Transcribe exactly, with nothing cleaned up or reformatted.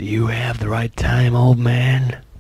Do you have the right time, old man?